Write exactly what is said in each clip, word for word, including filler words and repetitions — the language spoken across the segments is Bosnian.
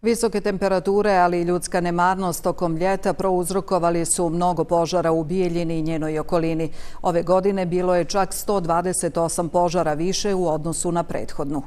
Visoke temperature, ali i ljudska nemarnost tokom ljeta prouzrokovali su mnogo požara u Bijeljini i njenoj okolini. Ove godine bilo je čak sto dvadeset osam požara više u odnosu na prethodnu.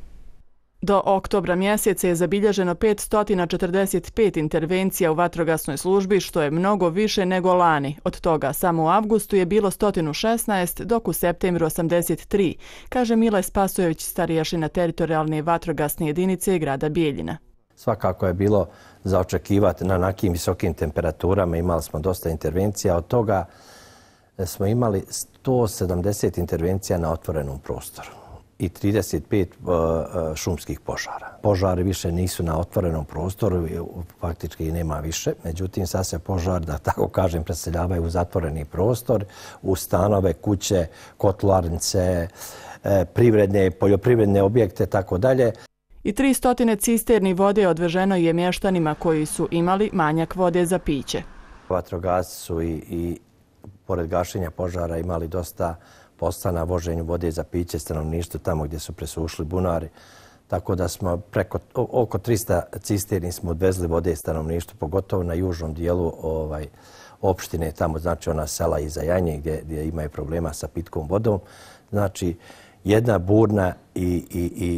Do oktobra mjeseca je zabilježeno petsto četrdeset pet intervencija u vatrogasnoj službi, što je mnogo više nego lani. Od toga samo u avgustu je bilo sto šesnaest, dok u septembru osamdeset tri, kaže Mile Spasojević, starješina teritorijalne vatrogasne jedinice grada Bijeljina. Svakako je bilo za očekivati na nekim visokim temperaturama, imali smo dosta intervencija, od toga smo imali sto sedamdeset intervencija na otvorenom prostoru i trideset pet šumskih požara. Požari više nisu na otvorenom prostoru, faktički i nema više. Međutim, sad se požar, da tako kažem, preseljavaju u zatvoreni prostor, u stanove, kuće, kotlarnice, privredne, poljoprivredne objekte, tako dalje. I tristo cisterni vode odveženo je mještanima koji su imali manjak vode za piće. Vatrogasci su i, i pored gašenja požara imali dosta posla na voženju vode za piće stanovništvu tamo gdje su presušili bunari. Tako da smo preko oko tristo cisterni smo odvezli vode stanovništvu, pogotovo na južnom dijelu ovaj, opštine, tamo znači ona sela iza Janje gdje, gdje imaju problema sa pitkom vodom. Znači jedna burna i, i, i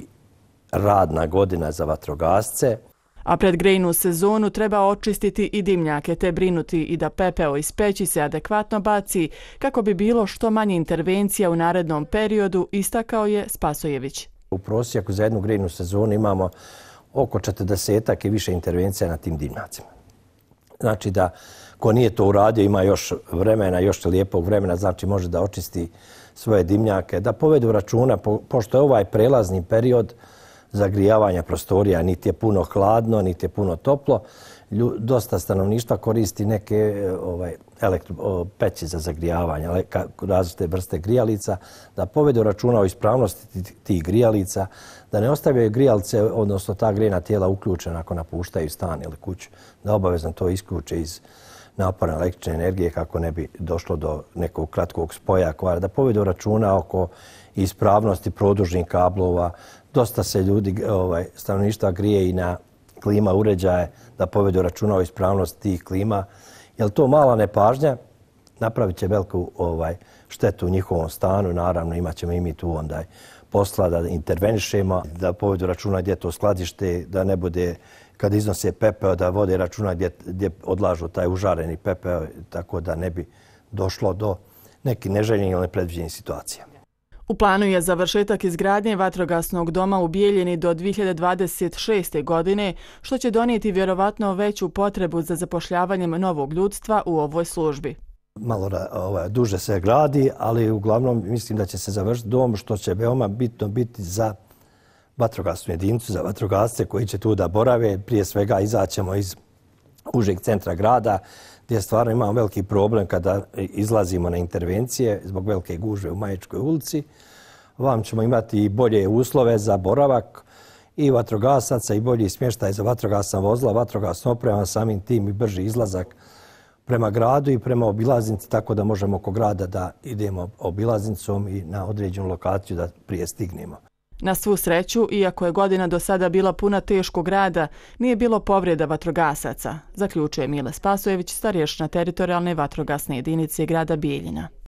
radna godina za vatrogasce. A pred grejnu sezonu treba očistiti i dimnjake te brinuti i da pepeo iz peći se adekvatno baci kako bi bilo što manje intervencija u narednom periodu, istakao je Spasojević. U prosjeku za jednu grejnu sezonu imamo oko četrdesetak i više intervencija na tim dimnjacima. Znači da ko nije to uradio ima još vremena, još lijepog vremena, znači može da očisti svoje dimnjake, da povedu računa, po, pošto je ovaj prelazni period zagrijavanja prostorija, niti je puno hladno, niti je puno toplo. Lju, dosta stanovništva koristi neke ovaj, elektro, o, peći za zagrijavanje, različite vrste grijalica, da povedu računa o ispravnosti tih grijalica, da ne ostavljaju grijalice, odnosno ta grejna tijela uključena ako napuštaju stan ili kuću, da obavezno to isključe iz napora električne energije kako ne bi došlo do nekog kratkog spoja kvara, da povedu računa oko ispravnosti produžnih kablova. Dosta se ljudi, ovaj, stanovništva grije i na klima uređaje, da povedu računa o ispravnosti tih klima. Jer to mala nepažnja napravit će veliku ovaj, štetu u njihovom stanu. Naravno, imat ćemo i mi tu onda posla da intervenišemo, da povedu računa gdje to skladište, da ne bude kad iznose pepeo, da vode računa gdje, gdje odlažu taj užareni pepeo, tako da ne bi došlo do nekih neželjenih ili nepredviđenih situacija. U planu je završetak izgradnje vatrogasnog doma u Bijeljini do dvije hiljade dvadeset šeste. godine, što će donijeti vjerovatno veću potrebu za zapošljavanjem novog ljudstva u ovoj službi. Malo ovaj, duže se gradi, ali uglavnom mislim da će se završiti dom, što će veoma bitno biti za vatrogasnu jedinicu, za vatrogasce koji će tu da borave. Prije svega izaćemo iz užeg centra grada, gdje stvarno imamo veliki problem kada izlazimo na intervencije zbog velike gužve u Maječkoj ulici. Vam ćemo imati i bolje uslove za boravak i vatrogasaca i bolji smještaj za vatrogasna vozila, vatrogasna oprema, samim tim i brži izlazak prema gradu i prema obilaznici, tako da možemo oko grada da idemo obilaznicom i na određenu lokaciju da prije stignemo. Na svu sreću, iako je godina do sada bila puna teškog rada, nije bilo povreda vatrogasaca, zaključuje Mile Spasojević, starješina teritorijalne vatrogasne jedinice grada Bijeljina.